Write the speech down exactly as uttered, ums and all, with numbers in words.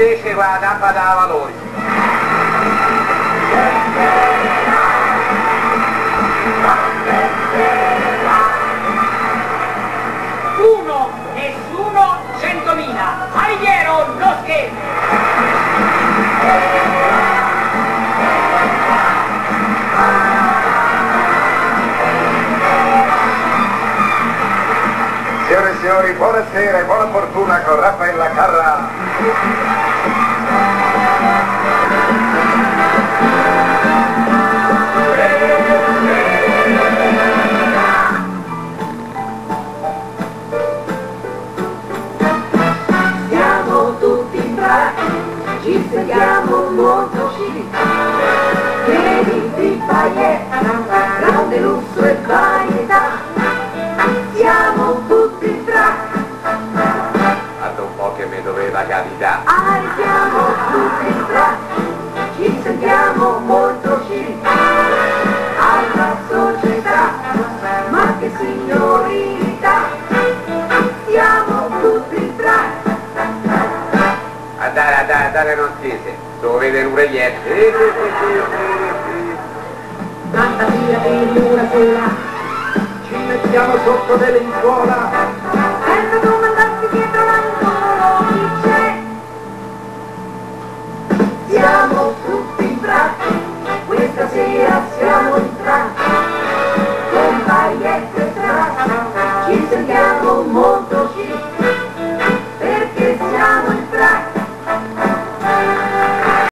invece qua la tappa da valori. Uno, nessuno, centomila. Alighiero, lo scherzo. Signore e signori, buonasera e buona fortuna con Raffaella Carrà. Siamo tutti in braccio, ci sentiamo molto chic. Pieni di paillette, grande lusso e varietà. Siamo tutti in braccio. Guarda un po' che mi doveva capitare. Ah, siamo tutti in braccio, ci sentiamo molto chic. Alla società, ma che signorilità. Siamo tutti in braccio. Andare, andare, andare non siete. Devo vedere un reglietto. Tanta via in una sola, Ci mettiamo sotto le lenzuola